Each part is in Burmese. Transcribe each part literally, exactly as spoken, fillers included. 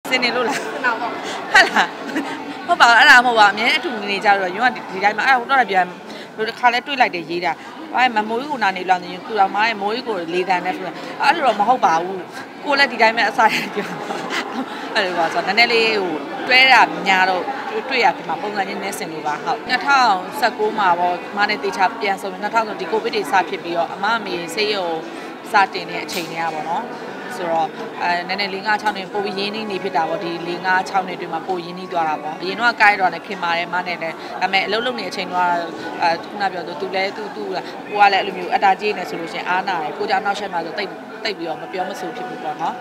စင်နေလို့လားဟုတ်လားဟုတ်ပါအဲ့ဒါမဟုတ်ပါအမြဲအထူနေနေကြတော့ရုံးကဒီတိုင်းမှာအဲ့ဟိုတော့ပြန်ဒီခါလဲတွေးလိုက်တယ်ရေးတာဘာမမိုးကြီးကိုနာနေလောက်နေရင်သူတော်မားရဲ့မိုးကြီးကိုလေတန်နဲ့ဆိုတော့အဲ့လိုတော့မဟုတ်ပါဘူးကိုလည်းဒီတိုင်းပဲအစားရပြောအဲ့လိုပါဆိုတော့နည်းနည်းလေးဟိုတွဲတာညာတော့တွေ့ရပြီမှာပုံစံချင်းနဲ့ဆင်လို့ပါဟုတ်၂၀၁၉မှာပေါ့မနဲ့တေချာပြန်ဆုံး၂၀ဆိုဒီကိုဗစ်တွေစဖြစ်ပြီးတော့အမအမေဆေးရုံစတင်တဲ့အချိန်တွေကပေါ့နော်ဆိုတော့အဲနည်းနည်း၄၅၆နှစ်ပိုရင်းနှီးနေဖြစ်တာပေါ့ဒီ၄၅၆နှစ်တွင်မှာပိုရင်းနှီးသွားတာပေါ့အရင်တော့ကိုက်တော့လည်းခင်ပါတယ်မနဲ့လည်းဒါပေမဲ့အလုပ်လုပ်နေတဲ့အချိန်တော့အဲခုနပြောသူသူလည်းသူသူကိုကလည်းအဲ့လိုမျိုးအတားကြီးနေဆိုလို့ရှင်အားနာတယ်ကိုကြောင့်နောက်ဆက်မှာဆိုတိတ်တိတ်ပြီးတော့မပြောမဆိုဖြစ်ဘူးပေါ့နော်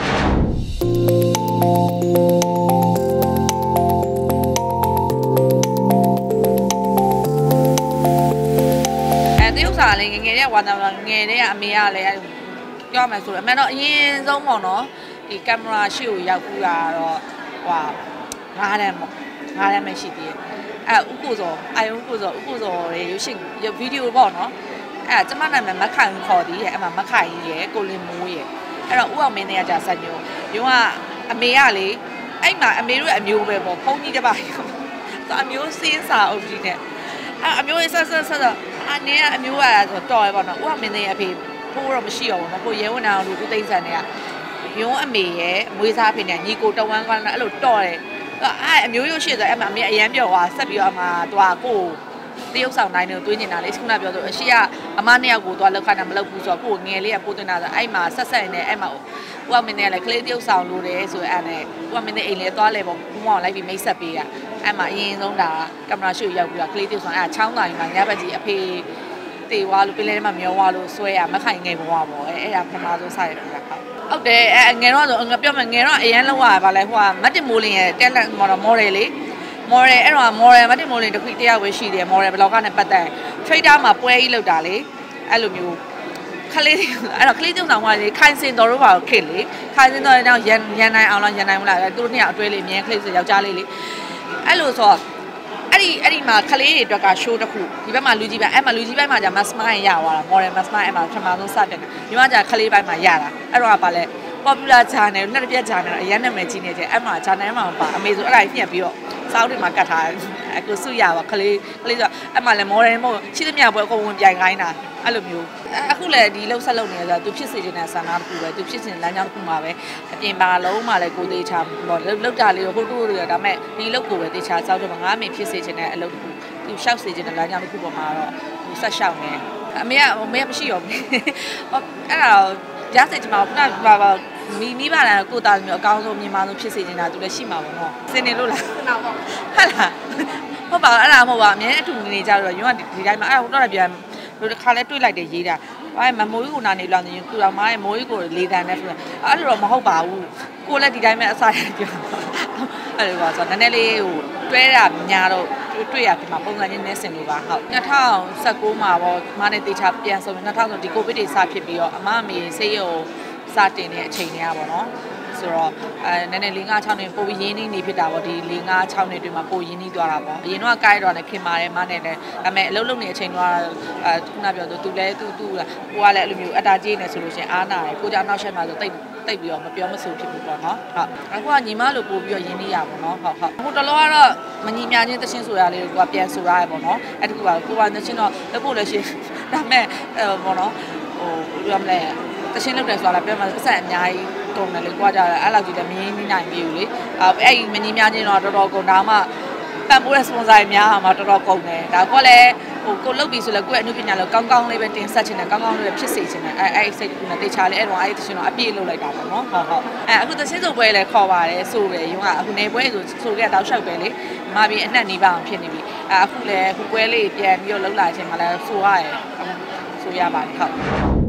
အဲတရုတ်စာလေးငငယ်တဲ့ဝါနာငယ်တဲ့ကအမေကလည်းပြောမယ်ဆိုတော့အမှန်တော့အရင်ဆုံးပေါ့နော်ဒီကင်မရာရှေ့ကိုရောက်ကူတာတော့ဟွာငားတယ်ပေါ့ငားတယ်မရှိသေးတယ်အဲဥကိုစောအာယုံဥကိုစောဥကိုစောရဲ့ရုပ်ရှင်ဗီဒီယိုပေါ့နော်အဲကျမနာမည်မခိုင်ခေါ်သေးရဲ့အမှမခိုင်ရဲ့ကိုလင်မိုးရဲ့အဲ့တော့ဥအောင်မင်းတွေကကြာဆက်ညိုရုံကအမေကလေအဲ့မှာအမေတို့ရဲ့အမျိုးပဲပေါ့ဖုန်းကြီးတစ်ပါးရောဆိုအမျိုးစင်းစာအုပ်ကြီးနဲ့အဲအမျိုးဆက်ဆက်ဆက်အနည်းအမျိုးရတာဆိုတော်ရပေါ့နော်ဥအောင်မင်းတွေအဖေပိုးတော့မရှိတော့ဘူးနော်ကိုရဲဝန်အောင်လူဦးသိန်းစံတွေကရုံးအမေရဲ့မွေးစားဖေနဲ့ညီကိုတဝမ်းကွမ်းအဲ့လိုတော့တယ်အဲ့အမျိုးရုပ်ရှိဆိုအဲ့မှာအမေအရန်ပြော့သွားဆက်ပြီးတော့အမှသွားကိုတရုပ်ဆောင်တိုင်းတွေတွေးနေတာလေခုနပြောဆိုအရှိကအမနှစ်ယောက်ကိုသွားလောက်ခဏမလောက်ဘူးဆိုတော့ကိုငယ်လေးကပိုးတင်တာဆိုအဲ့မှာဆက်ဆက်နေအဲ့မှာဦးအောင်မင်းနဲ့လည်းကလေးတရုပ်ဆောင်လို့တယ်ဆိုအဲ့နဲ့ဦးအောင်မင်းနဲ့အိမ်လေးသွားလဲပေါ့ဘူးမောင်လိုက်ပြီးမိတ်ဆက်ပေးရအဲ့မှာအရင်ဆုံးဒါကင်မရာရှုရောက်ပြီးတော့ကလေးတရုပ်ဆောင်အဲ့ချောင်းတိုင်းမှာညဘက်ကြီးအဖေတေဝါလို့ပြင်လဲမှာမျောဝါလို့ဆွဲရမခိုင်ငယ်ဘဝပေါ့အဲအဲ့ဒါပထမဆုံးစရပြတာဟုတ်တယ်အဲငယ်တော့ဆိုငါပြောမယ်ငယ်တော့အရန်လောက်ရပါလဲဟိုကမတ်တင်မိုးလင်းရဲ့ talent model လေ model အဲ့တော့ model မတ်တင်မိုးလင်းတစ်ခုတယောက်ပဲရှိတယ် model blog နဲ့ပတ်သက် trader မှာပွဲကြီးလောက်တာလေအဲ့လိုမျိုးခလေးအဲ့တော့ခလေးတုံဆောင်ကလေခိုင်စင်တော်တို့ပါခေလေခိုင်စင်တော်တော့ရန်ရန်နိုင်အောင်လားရန်နိုင်မလားသူတို့နှစ်ယောက်အတွဲလေးမြင်ခလေးဆိုယောက်ျားလေးလေအဲ့လိုဆိုအဲ့ဒီအဲ့ဒီမှာခလေးတွေအတွက်က show တစ်ခုဒီဘက်မှာလူကြီးပိုင်းအဲ့မှာလူကြီးပိုင်းမှာじゃ mastermind ရသွားတာ model mastermind အဲ့မှာပထမဆုံးစတင်တယ်ဒီမှာじゃခလေးပိုင်းမှာရတာအဲ့တော့ကပါလဲ popular channel နှစ်တစ်ပြက် channel အရင်နာမည်ကြီးနေတယ်အဲ့မှာ channel မှာပါအမေဆိုအဲ့ဒါညှက်ပြီးတော့စောင်းတွေမှာကတ်ထားတယ်အခုစုရပါခလေးခလေးဆိုအဲ့မှာလဲ model မဟုတ်ရှိသမျှပွဲအကုန်ဝင်ပြိုင်ခိုင်းတာအဲ့လိုမျိုးအခုလည်းဒီလှုပ်ဆက်လုပ်နေရဆိုသူဖြစ်စေချင်တဲ့ဆန္ဒတစ်ခုပဲသူဖြစ်စဉ်လမ်းကြောင်းတစ်ခုမှာပဲအပြင်ပါလုံးမှာလည်းကိုသေးချာပေါ့လှုပ်တာလေးဟိုတူတွေဒါပေမဲ့ဒီလှုပ်ကိုပဲတေချာစောင်းတော့ငါအမေဖြစ်စေချင်တဲ့အလုပ်တစ်ခုသူရှောက်စေချင်တဲ့လမ်းကြောင်းတစ်ခုပေါ်မှာတော့သူဆက်ရှောက်နေအမေကအမေကမရှိရောဘူးအဲ့ဒါရစေချင်မှာခုနကပါပါမိမိပါလားကိုသားမျိုးအကောင်းဆုံးမြန်မာဆုံးဖြစ်စေချင်တာသူလည်းရှိမှာပေါ့နော်စင်နေလို့လားဟုတ်လားဟုတ်ပါအဲ့ဒါမဟုတ်ပါအမြဲအထူနေနေကြတော့ရုံးကဒီတိုင်းမှာအဲ့ဟိုတော့ပြန်ဒီခါလဲတွေးလိုက်တယ်ရေးတာဘာမမိုးကြီးကိုနာနေလောက်နေရင်သူတော်မားရဲ့မိုးကြီးကိုလေတန်နဲ့ဆိုတော့အဲ့လိုတော့မဟုတ်ပါဘူးကိုလည်းဒီတိုင်းပဲအစားရပြောအဲ့လိုပါဆိုတော့နည်းနည်းလေးဟိုတွဲတာညာတော့တွေ့ရပြီမှာပုံစံချင်းနဲ့ဆင်လို့ပါဟုတ်၂၀၁၉မှာပေါ့မနဲ့တေချာပြန်ဆုံး၂၀ဆိုဒီကိုဗစ်တွေစဖြစ်ပြီးတော့အမအမေဆေးရုံစတင်တဲ့အချိန်တွေကပေါ့နော်ဆိုတော့အဲနည်းနည်း၄၅၆နှစ်ပိုရင်းနှီးနေဖြစ်တာပေါ့ဒီ၄၅၆နှစ်တွင်မှာပိုရင်းနှီးသွားတာပေါ့အရင်တော့ကိုက်တော့လည်းခင်ပါတယ်မနဲ့လည်းဒါပေမဲ့အလုပ်လုပ်နေတဲ့အချိန်တော့အဲခုနပြောသူသူလည်းသူသူကိုကလည်းအဲ့လိုမျိုးအတားကြီးနေဆိုလို့ရှင်အားနာတယ်ကိုကြောင့်နောက်ဆက်မှာဆိုတိတ်တိတ်ပြီးတော့မပြောမဆိုဖြစ်ဘူးပေါ့နော်ဟုတ်အခုကညီမလိုပို့ပြီးတော့ရင်းနှီးရပါတော့ဟုတ်ဟုတ်အခုတလောကတော့မညီမြချင်းတချင်းဆိုရလေးကိုကပြန်ဆိုရရပေါ့နော်အဲ့ဒီကကိုကတချင်းတော့လက်ဖို့လည်းရှိဒါပေမဲ့အဲပေါ့နော်ဟိုဘယ်လိုမလဲတချင်းလုပ်တယ်ဆိုတာပြောမှပတ်စံအများကြီးကုန်တယ်လေကြွားကြတယ်အဲ့လောက်ကြီးလည်းမရင်းနှီးနိုင်ပြီလေအဲ့အဲ့မငင်းများချင်းတော့တော်တော်ကုန်ဒါမှပံ့ပိုးတဲ့ sponsor တွေများမှာတော်တော်ကုန်တယ်ဒါကလည်းဟိုကိုလုတ်ပြီဆိုလည်းကိုယ့်ရဲ့အမှုပညာလည်းကောင်းကောင်းလေးပဲတင်ဆက်ချင်တယ်ကောင်းကောင်းလေးပဲဖြစ်စေချင်တယ်အဲ့အဲ့စိတ်ကူနဲ့တေချာလေးအဲ့တော့အဲ့တချင်းတော့အပြည့်လုပ်လိုက်တာပေါ့နော်ဟုတ်ဟုတ်အဲ့အခုတချင်းစုံပွဲလည်းခေါ်ပါတယ်ဆိုတယ်ရုံးကအခုနေပွဲဆိုဆိုခဲ့တောက်လျှောက်ပဲလေမာပြီးအနှက်နေပါအောင်ဖြစ်နေပြီအဲ့အခုလည်းအခုပွဲလေးပြန်ပြီးတော့လှုပ်လာခြင်းမှလည်းဆိုရတယ်ဆိုရပါတယ်ဟုတ်